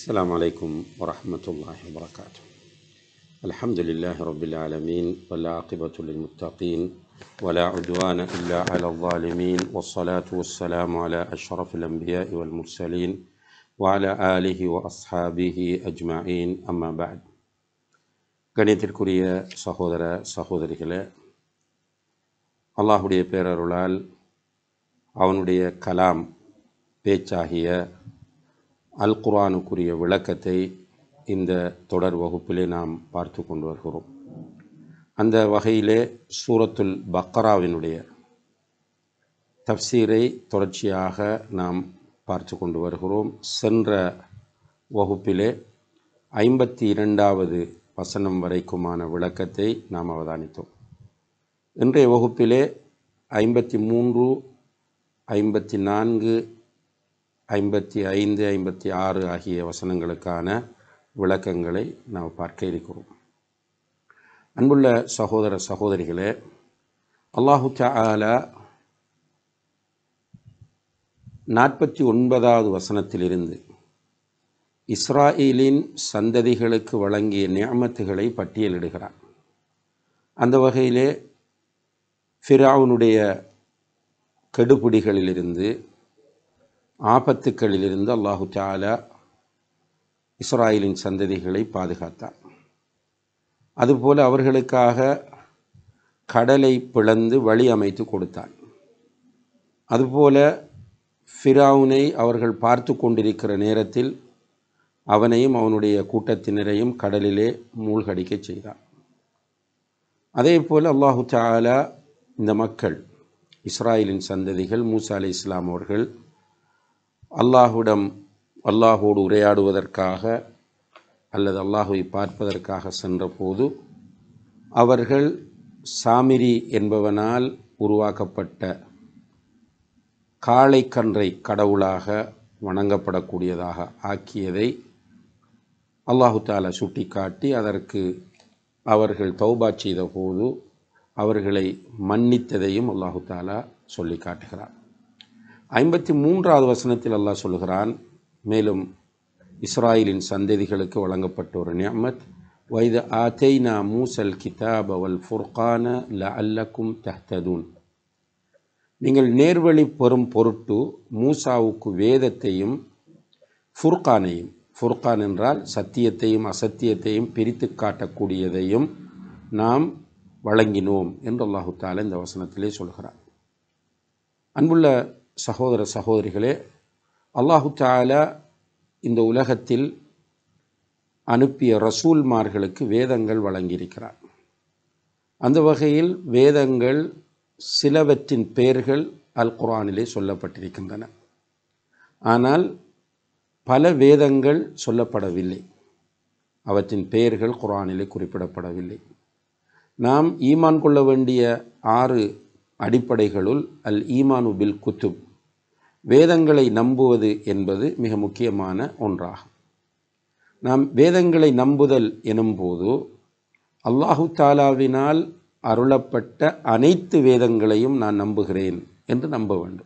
السلام عليكم ورحمة الله وبركاته. الحمد لله رب العالمين والعاقبة للمتقين ولا عدوان إلا على الظالمين والصلاة والسلام على أشرف الأنبياء والمرسلين وعلى آله وأصحابه أجمعين أما بعد. கணியத்திற்குரிய சகோதர சகோதரிகளே, அல்லாஹுடைய பேரருளால் அவனுடைய கலாம் பேச்சாகிய அல் குர்ஆனுக்குரிய விளக்கத்தை இந்த தொடர் வகுப்பிலே நாம் பார்த்து கொண்டு வருகிறோம். அந்த வகையிலே சூரத்துல் பக்ராவினுடைய தஃப்சீரை தொடர்ச்சியாக நாம் பார்த்து கொண்டு வருகிறோம். சென்ற வகுப்பிலே 52வது வசனம் வரைக்குமான விளக்கத்தை நாம் அவதானித்தோம். இன்றைய வகுப்பிலே 53, 54, 55, 56 ஆகிய வசனங்களுக்கான விளக்கங்களை நாம் பார்க்க இருக்கிறோம். அன்புள்ள சகோதர சகோதரிகளே, அல்லாஹு தஆலா 49வது வசனத்திலிருந்து இஸ்ராயீலின் சந்ததிகளுக்கு வழங்கிய நிஅமத்துகளை பட்டியலிடுகிறார். அந்த வகையிலே ஃபிரௌனுடைய கெடுபிடிகளிலிருந்து, ஆபத்துக்களிலிருந்து அல்லாஹு தஆலா இஸ்ராயீலின் சந்ததிகளை பாதுகாத்தார். அதுபோல அவர்களுக்காக கடலை பிளந்து வழி அமைத்து கொடுத்தார். அதுபோல ஃபிரௌனை அவர்கள் பார்த்து கொண்டிருக்கிற நேரத்தில் அவனையும் அவனுடைய கூட்டத்தினரையும் கடலிலே மூழ்கடிக்கச் செய்தார். அதே போல் அல்லாஹு தஆலா இந்த மக்கள் இஸ்ராயீலின் சந்ததிகள் மூசா அலைஹிஸ்ஸலாம் அவர்கள் அல்லாஹோடு உரையாடுவதற்காக அல்லது அல்லாஹுவை பார்ப்பதற்காக சென்றபோது அவர்கள் சாமிரி என்பவனால் உருவாக்கப்பட்ட காளைக்கன்றை கடவுளாக வணங்கப்படக்கூடியதாக ஆக்கியதை அல்லாஹு தஆலா சுட்டிக்காட்டி அதற்கு அவர்கள் தௌபா செய்த போது அவர்களை மன்னித்ததையும் அல்லாஹு தஆலா சொல்லி காட்டுகிறார். 53வது வசனத்தில் அல்லாஹ் சொல்கிறான், மேலும் இஸ்ராயீலின் சந்ததிகளுக்கு வழங்கப்பட்ட ஒரு நிஅமத், வைத ஆதைனா மூசல் கிதாப வல் ஃபுர்கான லஅல்லக்கும் தஹ்ததூன். நீங்கள் நேர்வழி பெறும் பொருட்டு மூசாவுக்கு வேதத்தையும் ஃபுர்கானையும், ஃபுர்கான் என்றால் சத்தியத்தையும் அசத்தியத்தையும் பிரித்து காட்டக்கூடியதையும் நாம் வழங்கினோம் என்று அல்லாஹு தஆலா இந்த வசனத்திலே சொல்கிறார். அன்புள்ள சகோதர சகோதரிகளே, அல்லாஹு தஆலா இந்த உலகத்தில் அனுப்பிய ரசூல்மார்களுக்கு வேதங்கள் வழங்கியிருக்கிறார். அந்த வகையில் வேதங்கள் சிலவற்றின் பெயர்கள் அல் குர்ஆனிலே சொல்லப்பட்டிருக்கின்றன. ஆனால் பல வேதங்கள் சொல்லப்படவில்லை, அவற்றின் பெயர்கள் குர்ஆனிலே குறிப்பிடப்படவில்லை. நாம் ஈமான் கொள்ள வேண்டிய 6 அடிப்படைகளுள் அல் ஈமானு பில் குத்துப், வேதங்களை நம்புவது என்பது மிக முக்கியமான ஒன்றாகும். நாம் வேதங்களை நம்புதல் எனும்போது அல்லாஹு தஆலாவினால் அருளப்பட்ட அனைத்து வேதங்களையும் நான் நம்புகிறேன் என்று நம்ப வேண்டும்.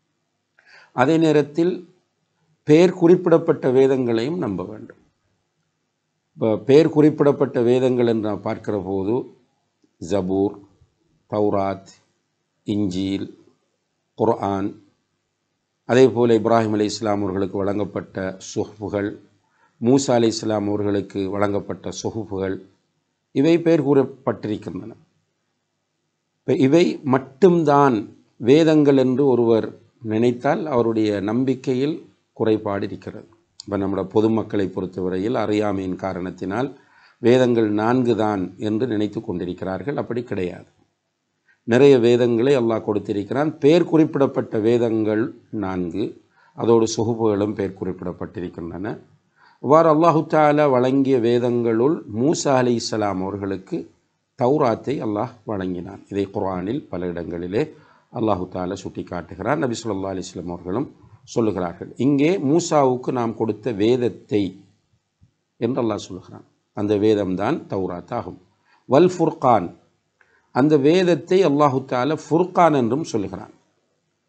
அதே நேரத்தில் பெயர் குறிப்பிடப்பட்ட வேதங்களையும் நம்ப வேண்டும். இப்போ பெயர் குறிப்பிடப்பட்ட வேதங்கள் என்று நாம் பார்க்கிற போது ஜபூர், தௌராத், இஞ்சில், குர்ஆன், அதே போல் இப்ராஹிம் அலைஹிஸ்ஸலாம் அவர்களுக்கு வழங்கப்பட்ட சுஹுஃபுகள், மூசா அலைஹிஸ்ஸலாம் அவர்களுக்கு வழங்கப்பட்ட சுஹுஃபுகள், இவை பெயர் கூறப்பட்டிருக்கின்றன. இப்போ இவை மட்டும்தான் வேதங்கள் என்று ஒருவர் நினைத்தால் அவருடைய நம்பிக்கையில் குறைபாடு இருக்கிறது. இப்போ நம்முடைய பொதுமக்களை பொறுத்தவரையில் அறியாமையின் காரணத்தினால் வேதங்கள் 4 தான் என்று நினைத்து கொண்டிருக்கிறார்கள். அப்படி கிடையாது. நிறைய வேதங்களை அல்லாஹ் கொடுத்திருக்கிறான். பெயர் குறிப்பிடப்பட்ட வேதங்கள் 4, அதோடு சுஹுஃபுகளும் பெயர் குறிப்பிடப்பட்டிருக்கின்றன. இவ்வாறு அல்லாஹு தஆலா வழங்கிய வேதங்களுள் மூசா அலைஹிஸ்ஸலாம் அவர்களுக்கு தௌராத்தை அல்லாஹ் வழங்கினான். இதை குர்ஆனில் பல இடங்களிலே அல்லாஹு தஆலா சுட்டி காட்டுகிறான். நபி ஸல்லல்லாஹு அலைஹி வஸல்லம் அவர்களும் சொல்லுகிறார்கள். இங்கே மூசாவுக்கு நாம் கொடுத்த வேதத்தை என்று அல்லாஹ் சொல்லுகிறான். அந்த வேதம்தான் தௌராத் ஆகும். வல் ஃபுர்கான், அந்த வேதத்தை அல்லாஹு தஆலா ஃபுர்கான் என்றும் சொல்லுகிறான்.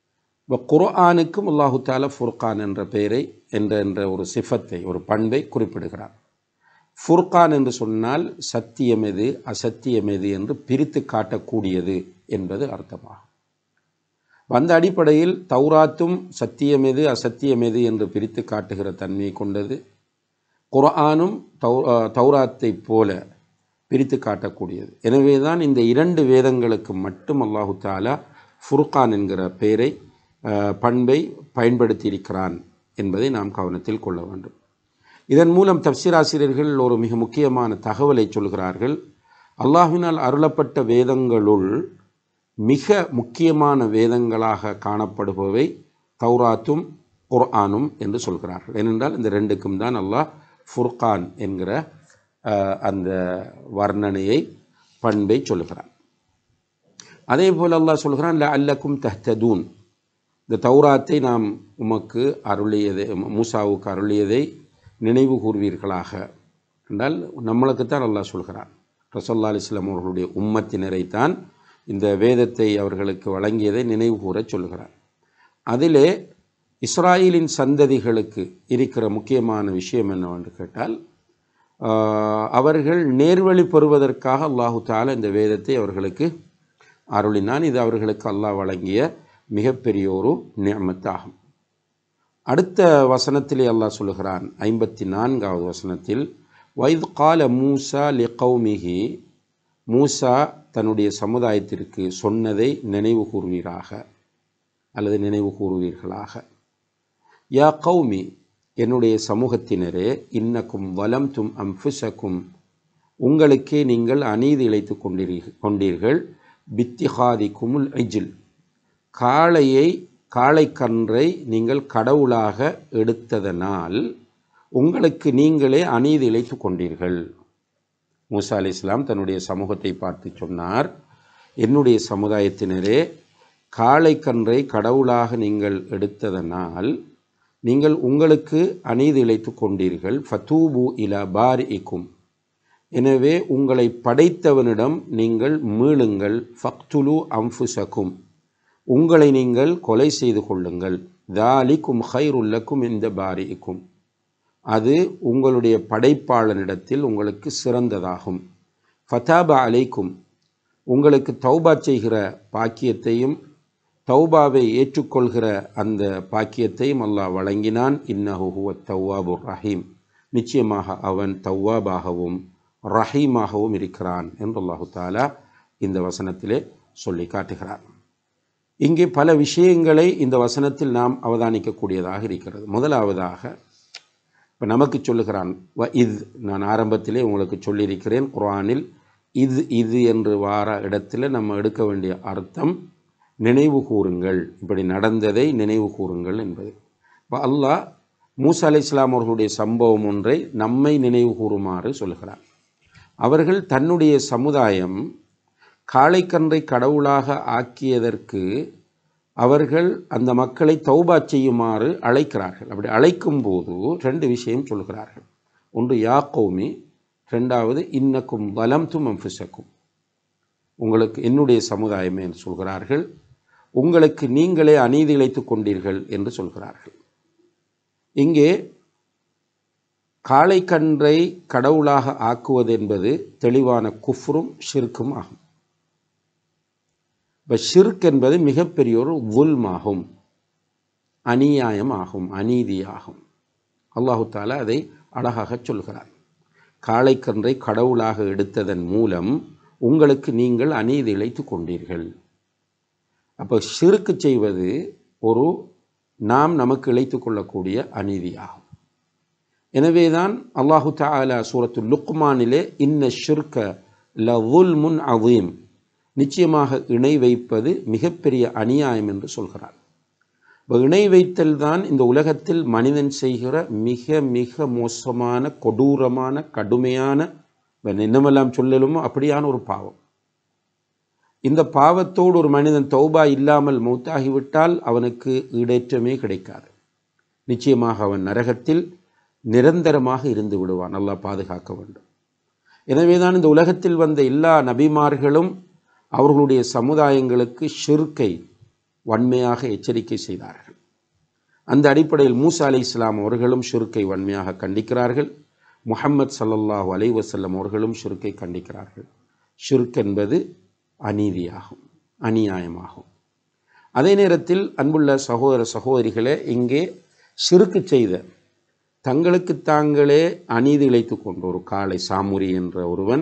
இப்போ குர்ஆனுக்கும் அல்லாஹு தஆலா ஃபுர்கான் என்ற பெயரை என்ற ஒரு சிஃபத்தை, ஒரு பண்பை குறிப்பிடுகிறார். ஃபுர்கான் என்று சொன்னால் சத்தியம் எது அசத்தியம் எது என்று பிரித்து காட்டக்கூடியது என்பது அர்த்தமாகும். அந்த அடிப்படையில் தௌராத்தும் சத்தியம் எது அசத்தியம் எது என்று பிரித்து காட்டுகிற தன்மையை கொண்டது. குர்ஆனும் தௌராத்தை போல பிரித்து காட்டக்கூடியது. எனவே தான் இந்த 2 வேதங்களுக்கு மட்டும் அல்லாஹு தஆலா ஃபுர்கான் என்கிற பெயரை பண்பை பயன்படுத்தியிருக்கிறான் என்பதை நாம் கவனத்தில் கொள்ள வேண்டும். இதன் மூலம் தஃப்சீர் ஆசிரியர்கள் ஒரு மிக முக்கியமான தகவலை சொல்கிறார்கள். அல்லாஹ்வினால் அருளப்பட்ட வேதங்களுள் மிக முக்கியமான வேதங்களாக காணப்படுபவை தௌராத்தும் குர்ஆனும் என்று சொல்கிறார்கள். ஏனென்றால் இந்த 2க்கும் தான் அல்லாஹ் ஃபுர்கான் என்கிற அந்த வர்ணனையை பண்பை சொல்கிறான். அதே போல் அல்லாஹ் சொல்கிறான் லஅல்லக்கும் தஹ்ததூன். இந்த தௌராத்தை நாம் உமக்கு அருளியதை, மூசாவுக்கு அருளியதை நினைவு கூர்வீர்களாக என்றால் நம்மளுக்குத்தான் அல்லாஹ் சொல்கிறான். ரசூலுல்லாஹி அலைஹி வஸல்லம் அவர்களுடைய உம்மத்தினரைத்தான் இந்த வேதத்தை அவர்களுக்கு வழங்கியதை நினைவு கூறச் சொல்கிறார். அதிலே இஸ்ராயலின் சந்ததிகளுக்கு இருக்கிற முக்கியமான விஷயம் என்னவென்று கேட்டால், அவர்கள் நேர்வழி பெறுவதற்காக அல்லாஹு தஆலா இந்த வேதத்தை அவர்களுக்கு அருளினான். இது அவர்களுக்கு அல்லாஹ் வழங்கிய மிகப்பெரிய ஒரு நிஅமத்தாகும். அடுத்த வசனத்திலே அல்லாஹ் சொல்கிறான் 54வது வசனத்தில், வைத் கால மூசா லிகௌமிஹி, மூசா தன்னுடைய சமுதாயத்திற்கு சொன்னதை நினைவு கூறுவீராக அல்லது நினைவு கூறுவீர்களாக. யா கௌமி, என்னுடைய சமூகத்தினரே, இன்னக்கும் வலம்தும் அன்ஃபுஸக்கும், உங்களுக்கே நீங்கள் அநீதி இழைத்து கொண்டீர்கள். பித்திஹாதிக்குமுல் இஜ்ல், காளைக்கன்றை நீங்கள் கடவுளாக எடுத்ததனால் உங்களுக்கு நீங்களே அநீதி இழைத்து கொண்டீர்கள். மூசா அலைஹிஸ்ஸலாம் தன்னுடைய சமூகத்தை பார்த்து சொன்னார், என்னுடைய சமுதாயத்தினரே, காளைக்கன்றை கடவுளாக நீங்கள் எடுத்ததனால் நீங்கள் உங்களுக்கு அநீதி இழைத்து கொண்டீர்கள். ஃபதூபு இலா பாரிஇக்கும், எனவே உங்களை படைத்தவனிடம் நீங்கள் மீளுங்கள். ஃபக்துலு அன்ஃபுஸக்கும், உங்களை நீங்கள் கொலை செய்து கொள்ளுங்கள். தாலிக்கும் ஹைருல் லக்கும் இன்த பாரிஇக்கும், அது உங்களுடைய படைப்பாளனிடத்தில் உங்களுக்கு சிறந்ததாகும். ஃபதாப அலைக்கும், உங்களுக்கு தௌபா செய்கிற பாக்கியத்தையும் தௌபாவை ஏற்றுக்கொள்கிற அந்த பாக்கியத்தையும் அல்லாஹ் வழங்கினான். இன்னஹு ஹுவத் தவ்வாபுர் ரஹீம், நிச்சயமாக அவன் தவ்வாபாகவும் ரஹீமாகவும் இருக்கிறான் என்று அல்லாஹு தஆலா இந்த வசனத்திலே சொல்லி காட்டுகிறார். இங்கே பல விஷயங்களை இந்த வசனத்தில் நாம் அவதானிக்கக்கூடியதாக இருக்கிறது. முதலாவதாக இப்போ நமக்கு சொல்லுகிறான் நான் ஆரம்பத்திலே உங்களுக்கு சொல்லியிருக்கிறேன், குர்ஆனில் இது என்று வார இடத்துல நம்ம எடுக்க வேண்டிய அர்த்தம் நினைவு கூறுங்கள், இப்படி நடந்ததை நினைவு கூறுங்கள் என்பது. இப்போ அல்லாஹ் மூசா அலைஹிஸ்ஸலாம் அவர்களுடைய சம்பவம் ஒன்றை நம்மை நினைவு கூறுமாறு சொல்கிறார். அவர்கள் தன்னுடைய சமுதாயம் காளைக்கன்றை கடவுளாக ஆக்கியதற்கு அவர்கள் அந்த மக்களை தௌபா செய்யுமாறு அழைக்கிறார்கள். அப்படி அழைக்கும் போது 2 விஷயம் சொல்கிறார்கள். ஒன்று யா கௌமி, 2வது இன்னக்கும் வலம்தும் அன்ஃபுஸக்கும், உங்களுக்கு என்னுடைய சமுதாயமே என்று சொல்கிறார்கள். உங்களுக்கு நீங்களே அநீதி இழைத்து கொண்டீர்கள் என்று சொல்கிறார்கள். இங்கே காளைக்கன்றை கடவுளாக ஆக்குவது என்பது தெளிவான குஃப்ரும் ஷிர்க்கும் ஆகும். இப்போ ஷிர்க் என்பது மிகப்பெரிய ஒரு வுல்மாகும், அநியாயமாகும், அநீதியாகும். அல்லாஹு தஆலா அதை அழகாக சொல்கிறார். காளைக்கன்றை கடவுளாக எடுத்ததன் மூலம் உங்களுக்கு நீங்கள் அநீதி இழைத்து கொண்டீர்கள். அப்போ ஷிர்க் செய்வது ஒரு நமக்கு இழைத்து கொள்ளக்கூடிய அநீதியாகும். எனவேதான் அல்லாஹு தஆலா சூரத்துல் லுக்மானிலே இன்ன ஷிர்க லவுல்முன் அதீம், நிச்சயமாக இணை வைப்பது மிகப்பெரிய அநியாயம் என்று சொல்கிறார். இப்போ இணை வைத்தல் தான் இந்த உலகத்தில் மனிதன் செய்கிற மிக மிக மோசமான, கொடூரமான, கடுமையான, என்னமெல்லாம் சொல்லலுமோ அப்படியான ஒரு பாவம். இந்த பாவத்தோடு ஒரு மனிதன் தௌபா இல்லாமல் மௌத்தாகிவிட்டால் அவனுக்கு ஈடேற்றமே கிடைக்காது. நிச்சயமாக அவன் நரகத்தில் நிரந்தரமாக இருந்து விடுவான். அல்லாஹ் பாதுகாக்க வேண்டும். எனவே தான் இந்த உலகத்தில் வந்த எல்லா நபிமார்களும் அவர்களுடைய சமுதாயங்களுக்கு ஷிர்கை வன்மையாக எச்சரிக்கை செய்தார்கள். அந்த அடிப்படையில் மூசா அலைஹிஸ்ஸலாம் அவர்களும் ஷிர்க்கை வன்மையாக கண்டிக்கிறார்கள். முஹம்மது ஸல்லல்லாஹு அலைஹி வஸல்லம் அவர்களும் ஷிர்க்கை கண்டிக்கிறார்கள். ஷிர்க் என்பது அநீதியாகும், அநியாயமாகும். அதே நேரத்தில் அன்புள்ள சகோதர சகோதரிகளே, இங்கே ஷிர்க்கு செய்த தங்களுக்கு தாங்களே அநீதி இழைத்து கொண்ட ஒரு காளை சாமுரி என்ற ஒருவன்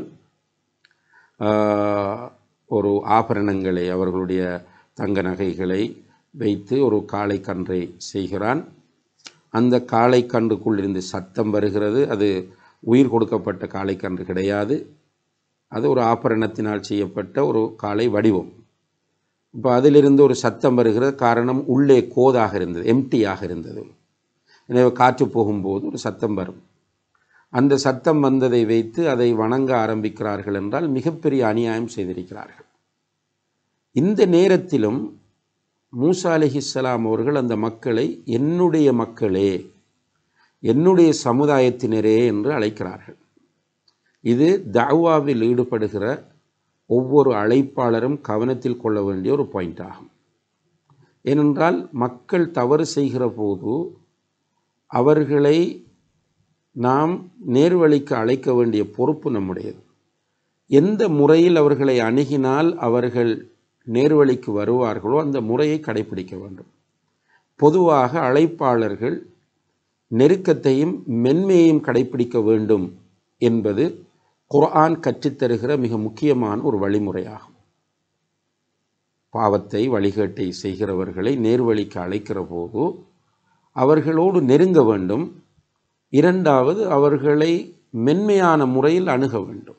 ஒரு ஆபரணங்களை, அவர்களுடைய தங்க நகைகளை வைத்து ஒரு காளை கன்றை செய்கிறான். அந்த காளை கன்றுக்குள் இருந்து சத்தம் வருகிறது. அது உயிர் கொடுக்கப்பட்ட காளை கன்று கிடையாது, அது ஒரு ஆபரணத்தினால் செய்யப்பட்ட ஒரு காளை வடிவம். இப்போ அதிலிருந்து ஒரு சத்தம் வருகிற காரணம் உள்ளே கோதாக இருந்தது, எம்டியாக இருந்தது. எனவே காற்று போகும்போது ஒரு சத்தம் வரும். அந்த சத்தம் வந்ததை வைத்து அதை வணங்க ஆரம்பிக்கிறார்கள் என்றால் மிகப்பெரிய அநியாயம் செய்திருக்கிறார்கள். இந்த நேரத்திலும் மூசா அலைஹிஸ்ஸலாம் அவர்கள் அந்த மக்களை என்னுடைய மக்களே, என்னுடைய சமுதாயத்தினரே என்று அழைக்கிறார்கள். இது தஅவாவில் ஈடுபடுகிற ஒவ்வொரு அழைப்பாளரும் கவனத்தில் கொள்ள வேண்டிய ஒரு பாயிண்ட் ஆகும். ஏனென்றால் மக்கள் தவறு செய்கிற போது அவர்களை நாம் நேர்வழிக்கு அழைக்க வேண்டிய பொறுப்பு நம்முடையது. எந்த முறையில் அவர்களை அணுகினால் அவர்கள் நேர்வழிக்கு வருவார்களோ அந்த முறையை கடைபிடிக்க வேண்டும். பொதுவாக அழைப்பாளர்கள் நெருக்கத்தையும் மென்மையையும் கடைபிடிக்க வேண்டும் என்பது குர்ஆன் கற்றுத்தருகிற மிக முக்கியமான ஒரு வழிமுறையாகும். பாவத்தை, வழிகேட்டை செய்கிறவர்களை நேர்வழிக்கு அழைக்கிற போது அவர்களோடு நெருங்க வேண்டும். இரண்டாவது, அவர்களை மென்மையான முறையில் அணுக வேண்டும்.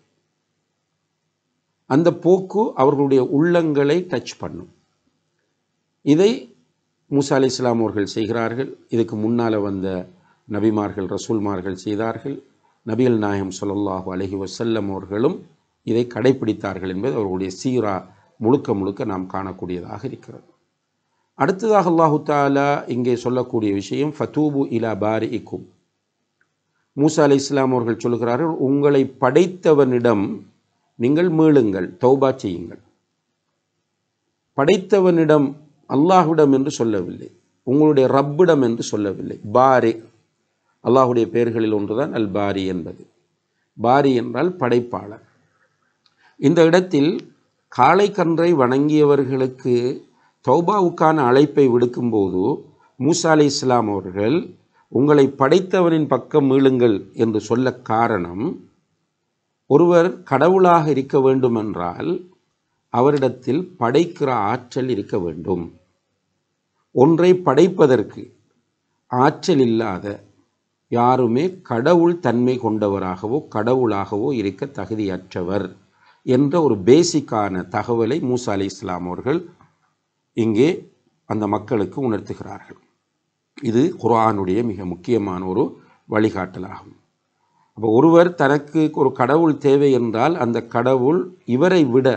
அந்த போக்கு அவர்களுடைய உள்ளங்களை டச் பண்ணும். இதை மூசா அலைஹிஸ்ஸலாம் அவர்கள் செய்கிறார்கள். இதுக்கு முன்னால் வந்த நபிமார்கள், ரசூல்மார்கள் செய்தார்கள். நபிகள் நாயகம் ஸல்லல்லாஹு அலைஹி வஸல்லம் அவர்களும் இதை கடைபிடித்தார்கள் என்பது அவர்களுடைய சீரா முழுக்க முழுக்க நாம் காணக்கூடியதாக இருக்கிறது. அடுத்ததாக அல்லாஹு தஆலா இங்கே சொல்லக்கூடிய விஷயம் ஃபதூபு இலா பாரிஇக்கும். மூசா அலைஹிஸ்ஸலாம் அவர்கள் சொல்கிறார்கள், உங்களை படைத்தவனிடம் நீங்கள் மீளுங்கள், தௌபா செய்யுங்கள். படைத்தவனிடம், அல்லாஹ்விடம் என்று சொல்லவில்லை, உங்களுடைய ரப்பிடம் என்று சொல்லவில்லை. பாரி, அல்லாஹுடைய பெயர்களில் ஒன்றுதான் அல் பாரி என்பது. பாரி என்றால் படைப்பாளர். இந்த இடத்தில் காளை கன்றை வணங்கியவர்களுக்கு தௌபாவுக்கான அழைப்பை விடுக்கும்போது மூசா அலைஹிஸ்ஸலாம் அவர்கள் உங்களை படைத்தவனின் பக்கம் மீளுங்கள் என்று சொல்ல காரணம், ஒருவர் கடவுளாக இருக்க வேண்டுமென்றால் அவரிடத்தில் படைக்கிற ஆற்றல் இருக்க வேண்டும். ஒன்றை படைப்பதற்கு ஆற்றல் இல்லாத யாருமே கடவுள் தன்மை கொண்டவராகவோ கடவுளாகவோ இருக்க தகுதியற்றவர் என்ற ஒரு பேசிக்கான தகவலை மூசா அலைஹிஸ்ஸலாம் அவர்கள் இங்கே அந்த மக்களுக்கு உணர்த்துகிறார்கள். இது குர்ஆனுடைய மிக முக்கியமான ஒரு வழிகாட்டலாகும். அப்போ ஒருவர் தனக்கு ஒரு கடவுள் தேவை என்றால் அந்த கடவுள் இவரை விட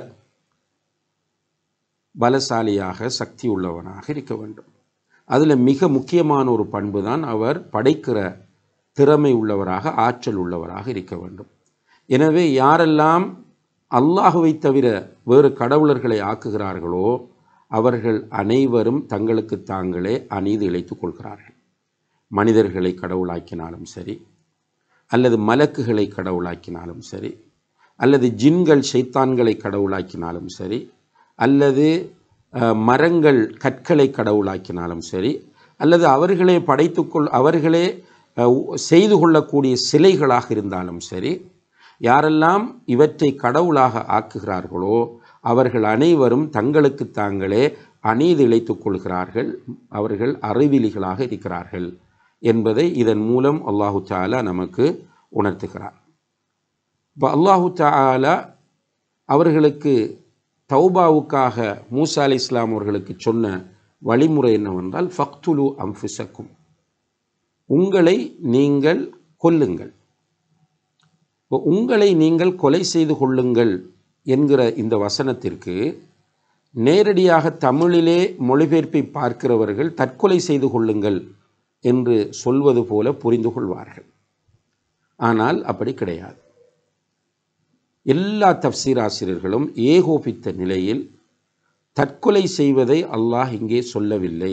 பலசாலியாக, சக்தி உள்ளவனாக இருக்க வேண்டும். அதில் மிக முக்கியமான ஒரு பண்பு தான் அவர் படைக்கிற திறமை உள்ளவராக, ஆற்றல் உள்ளவராக இருக்க வேண்டும். எனவே யாரெல்லாம் அல்லாஹுவை தவிர வேறு கடவுளர்களை ஆக்குகிறார்களோ அவர்கள் அனைவரும் தங்களுக்கு தாங்களே அநீதி இழைத்துக் கொள்கிறார்கள். மனிதர்களை கடவுளாக்கினாலும் சரி, அல்லது மலக்குகளை கடவுளாக்கினாலும் சரி, அல்லது ஜின்கள் ஷைத்தான்களை கடவுளாக்கினாலும் சரி, அல்லது மரங்கள் கற்களை கடவுளாக்கினாலும் சரி, அல்லது அவர்களே அவர்களே செய்து கொள்ளக்கூடிய சிலைகளாக இருந்தாலும் சரி, யாரெல்லாம் இவற்றை கடவுளாக ஆக்குகிறார்களோ அவர்கள் அனைவரும் தங்களுக்கு தாங்களே அநீதி இழைத்துக் கொள்கிறார்கள். அவர்கள் அறிவிலிகளாக இருக்கிறார்கள் என்பதை இதன் மூலம் அல்லாஹு தஆலா நமக்கு உணர்த்துகிறார். இப்போ அல்லாஹு தஆலா அவர்களுக்கு தௌபாவுக்காக மூசா அலைஹிஸ்ஸலாம் அவர்களுக்கு சொன்ன வழிமுறை என்னவென்றால் ஃபக்துலு அன்ஃபுஸக்கும், உங்களை நீங்கள் கொல்லுங்கள். இப்போ உங்களை நீங்கள் கொலை செய்து கொள்ளுங்கள் என்கிற இந்த வசனத்திற்கு நேரடியாக தமிழிலே மொழிபெயர்ப்பை பார்க்கிறவர்கள் தற்கொலை செய்து கொள்ளுங்கள் என்று சொல்வது போல புரிந்து கொள்வார்கள். ஆனால் அப்படி கிடையாது. எல்லா தஃப்சீர் ஆசிரியர்களும் ஏகோபித்த நிலையில் தற்கொலை செய்வதை அல்லாஹ் இங்கே சொல்லவில்லை.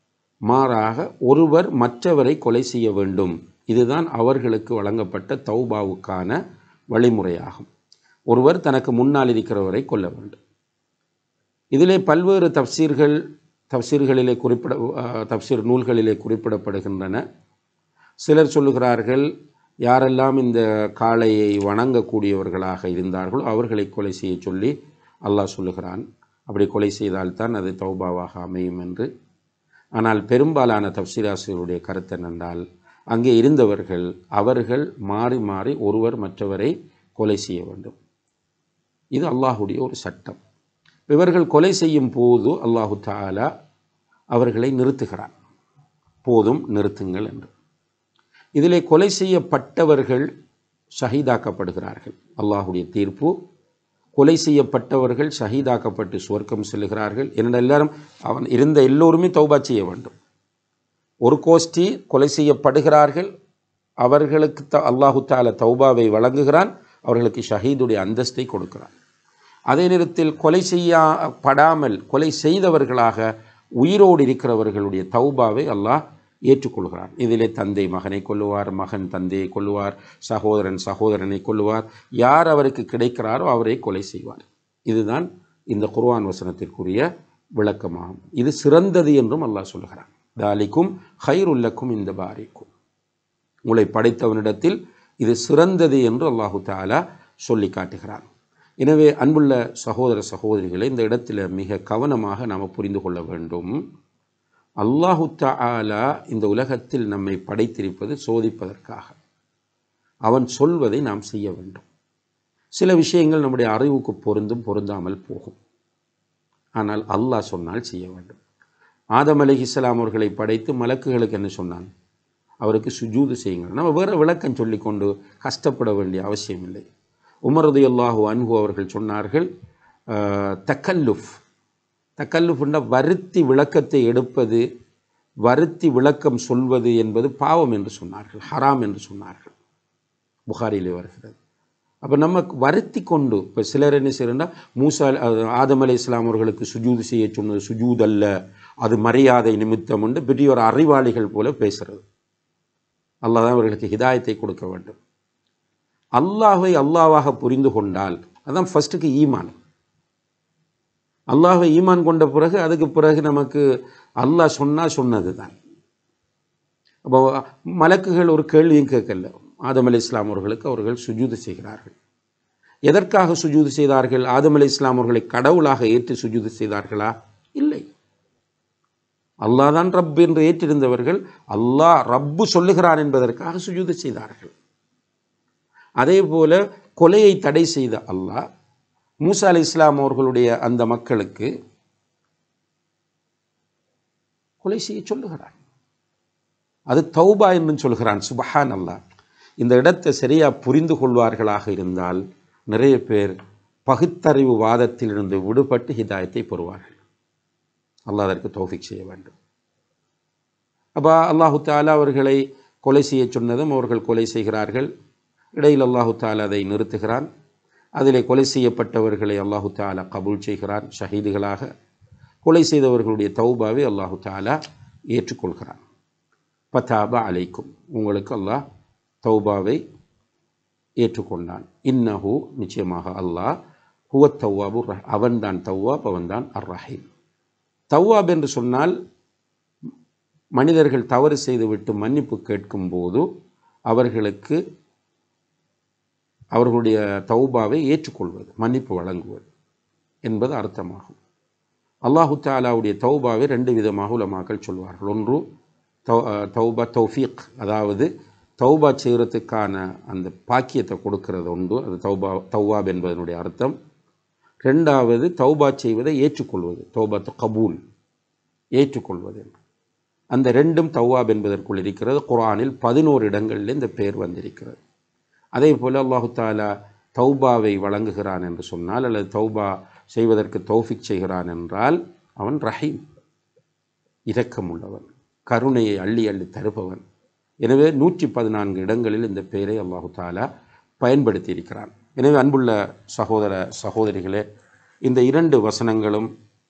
மாறாக ஒருவர் மற்றவரை கொலை செய்ய வேண்டும். இதுதான் அவர்களுக்கு வழங்கப்பட்ட தௌபாவுக்கான வழிமுறையாகும். ஒருவர் தனக்கு முன்னால் இருக்கிறவரை கொல்ல வேண்டும். இதிலே பல்வேறு தப்சீர்களிலே தப்சீர் நூல்களிலே குறிப்பிடப்படுகின்றன. சிலர் சொல்லுகிறார்கள், யாரெல்லாம் இந்த காளையை வணங்கக்கூடியவர்களாக இருந்தார்களோ அவர்களை கொலை செய்ய சொல்லி அல்லாஹ் சொல்லுகிறான். அப்படி கொலை செய்தால்தான் அது தௌபாவாக அமையும் என்று. ஆனால் பெரும்பாலான தப்சீராசிரியருடைய கருத்து என்னென்றால், அங்கே இருந்தவர்கள் அவர்கள் மாறி மாறி ஒருவர் மற்றவரை கொலை செய்ய வேண்டும். இது அல்லாஹுடைய ஒரு சட்டம். இவர்கள் கொலை செய்யும் போது அல்லாஹு தஆலா அவர்களை நிறுத்துகிறான். போதும், நிறுத்துங்கள் என்று. இதிலே கொலை செய்யப்பட்டவர்கள் ஷஹீதாக்கப்படுகிறார்கள். அல்லாஹுடைய தீர்ப்பு, கொலை செய்யப்பட்டவர்கள் ஷஹீதாக்கப்பட்டு சுவர்க்கம் செல்லுகிறார்கள். என்னென்ன எல்லாரும் அவன் இருந்த எல்லோருமே தௌபா செய்ய வேண்டும். ஒரு கோஷ்டி கொலை செய்யப்படுகிறார்கள், அவர்களுக்கு அல்லாஹு தஆலா தௌபாவை வழங்குகிறான், அவர்களுக்கு ஷஹீதுடைய அந்தஸ்தை கொடுக்கிறான். அதே நேரத்தில் கொலை செய்யப்படாமல் கொலை செய்தவர்களாக உயிரோடு இருக்கிறவர்களுடைய தௌபாவை அல்லாஹ் ஏற்றுக்கொள்கிறான். இதிலே தந்தை மகனை கொல்லுவார், மகன் தந்தையை கொல்லுவார், சகோதரன் சகோதரனை கொல்லுவார், யார் அவருக்கு கிடைக்கிறாரோ அவரை கொலை செய்வார். இதுதான் இந்த குர்ஆன் வசனத்திற்குரிய விளக்கமாகும். இது சிறந்தது என்றும் அல்லாஹ் சொல்லுகிறான். தாலிக்கும் ஹைருல்லக்கும் இந்த பாரிக்கும், உங்களை படைத்தவனிடத்தில் இது சிறந்தது என்று அல்லாஹு தஆலா சொல்லி காட்டுகிறான். எனவே அன்புள்ள சகோதர சகோதரிகளை, இந்த இடத்துல மிக கவனமாக நாம் புரிந்து கொள்ள வேண்டும். அல்லாஹு தஆலா இந்த உலகத்தில் நம்மை படைத்திருப்பது சோதிப்பதற்காக. அவன் சொல்வதை நாம் செய்ய வேண்டும். சில விஷயங்கள் நம்முடைய அறிவுக்கு பொருந்தும், பொருந்தாமல் போகும். ஆனால் அல்லாஹ் சொன்னால் செய்ய வேண்டும். ஆதம் அலைஹிஸ்ஸலாம் அவர்களை படைத்து மலக்குகளுக்கு என்ன சொன்னான்? அவருக்கு சுஜூது செய்யுங்கள். நம்ம வேறு விளக்கம் சொல்லிக்கொண்டு கஷ்டப்பட வேண்டிய அவசியம் இல்லை. உமர் ரலியல்லாஹு அன்ஹு அவர்கள் சொன்னார்கள், தக்கல்லுஃப்னா வருத்தி விளக்கத்தை எடுப்பது, வருத்தி விளக்கம் சொல்வது என்பது பாவம் என்று சொன்னார்கள், ஹராம் என்று சொன்னார்கள். புகாரிலே வருகிறது. அப்போ நம்ம வருத்தி கொண்டு, இப்போ சிலர் என்ன செய்யறா, ஆதம் அலைஹிஸ்ஸலாம் அவர்களுக்கு சுஜூது செய்ய சொன்னது சுஜூத் அல்ல, அது மரியாதை நிமித்தம் என்று பெரிய ஒரு அறிவாளிகள் போல பேசுறது. அல்லாஹ் தான் அவர்களுக்கு ஹிதாயத்தை கொடுக்க வேண்டும். அல்லாஹை அல்லாஹ்வாக புரிந்து கொண்டால் அதான் ஃபர்ஸ்ட்டுக்கு ஈமான். அல்லாஹை ஈமான் கொண்ட பிறகு அதுக்கு பிறகு நமக்கு அல்லாஹ் சொன்னது தான். அப்போ மலக்குகள் ஒரு கேள்வியும் கேட்கல. ஆதம் அலைஹிஸ்ஸலாம் அவர்களுக்கு அவர்கள் சுஜூது செய்கிறார்கள். எதற்காக சுஜூது செய்தார்கள்? ஆதம் அலைஹிஸ்ஸலாம் அவர்களை கடவுளாக ஏற்று சுஜூது செய்தார்களா? இல்லை. அல்லாஹ் தான் ரப் என்று ஏற்றிருந்தவர்கள் அல்லாஹ் ரப்பு சொல்லுகிறான் என்பதற்காக சுஜூது செய்தார்கள். அதே போல கொலையை தடை செய்த அல்லாஹ் மூசா அலைஹிஸ்ஸலாம் அவர்களுடைய அந்த மக்களுக்கு கொலை செய்ய சொல்லுகிறான். அது தௌபா என்று சொல்கிறான். சுப்ஹான் அல்லாஹ். இந்த இடத்தை சரியா புரிந்து கொள்வார்களாக இருந்தால் நிறைய பேர் பகுத்தறிவு வாதத்திலிருந்து விடுபட்டு ஹிதாயத்தை பெறுவார்கள். அல்லாஹ் அதற்கு தௌஃபீக் செய்ய வேண்டும். அப்போ அல்லாஹு தஆலா அவர்களை கொலை செய்ய சொன்னதும் அவர்கள் கொலை செய்கிறார்கள். இடையில் அல்லாஹு தஆலா அதை நிறுத்துகிறான். அதிலே கொலை செய்யப்பட்டவர்களை அல்லாஹு தஆலா கபூல் செய்கிறான் ஷஹீதுகளாக. கொலை செய்தவர்களுடைய தௌபாவை அல்லாஹு தஆலா ஏற்றுக்கொள்கிறான். பதாபா அலைக்கும், உங்களுக்கு அல்லாஹ் தௌபாவை ஏற்றுக்கொண்டான். இன்னஹு, நிச்சயமாக அல்லாஹ், ஹுவ தவ்வாபு, அவன்தான் தவ்வாப், அவன்தான் அர் ரஹீம். தவ்வாப் என்று சொன்னால் மனிதர்கள் தவறு செய்துவிட்டு மன்னிப்பு கேட்கும்போது அவர்களுக்கு அவர்களுடைய தௌபாவை ஏற்றுக்கொள்வது, மன்னிப்பு வழங்குவது என்பது அர்த்தமாகும். அல்லாஹு தஆலாவுடைய தௌபாவை ரெண்டு விதமாக உலமாக்கள் சொல்வார்கள். ஒன்று தௌபா தௌஃபீக், அதாவது தௌபா செய்கிறதுக்கான அந்த பாக்கியத்தை கொடுக்கிறது உண்டு, அது தௌபாப் என்பதனுடைய அர்த்தம். ரெண்டாவது தௌபா செய்வதை ஏற்றுக்கொள்வது, தௌபாத்து கபூல், ஏற்றுக்கொள்வது. அந்த ரெண்டும் தௌபாப் என்பதற்குள் இருக்கிறது. குர்ஆனில் 11 இடங்களில் இந்த பெயர் வந்திருக்கிறது. அதே போல் அல்லாஹு தஆலா தௌபாவை வழங்குகிறான் என்று சொன்னால், அல்லது தௌபா செய்வதற்கு தௌஃபிக் செய்கிறான் என்றால், அவன் ரஹீம், இரக்கமுள்ளவன், கருணையை அள்ளி அள்ளி தருபவன். எனவே 114 இடங்களில் இந்த பெயரை அல்லாஹு தஆலா பயன்படுத்தி இருக்கிறான். எனவே அன்புள்ள சகோதர சகோதரிகளே, இந்த 2 வசனங்களும்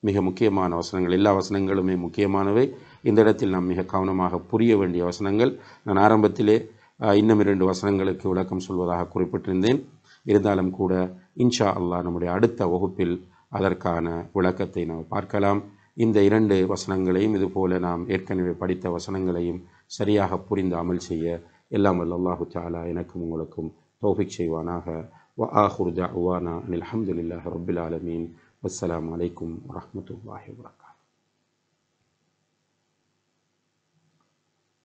மிக முக்கியமான வசனங்கள். எல்லா வசனங்களுமே முக்கியமானவை. இந்த இடத்தில் நாம் மிக கவனமாக புரிய வேண்டிய வசனங்கள். நான் ஆரம்பத்திலே இன்னும் 2 வசனங்களுக்கு விளக்கம் சொல்வதாக குறிப்பிட்டிருந்தேன். இருந்தாலும் கூட இன்ஷா அல்லாஹ் நம்முடைய அடுத்த வகுப்பில் அதற்கான விளக்கத்தை நாம் பார்க்கலாம். இந்த 2 வசனங்களையும் இதுபோல நாம் ஏற்கனவே படித்த வசனங்களையும் சரியாக புரிந்து அமல் செய்ய எல்லாம் வல்ல அல்லாஹு தஆலா எனக்கும் உங்களுக்கும் தௌஃபீக் செய்வானாக. வ ஆஹிரு தஅவானா அனில் ஹம்துலில்லாஹி ரப்பில் ஆலமீன். வஸ்ஸலாமு அலைக்கும் வரஹ்மத்துல்லாஹி வபரகாத்துஹு.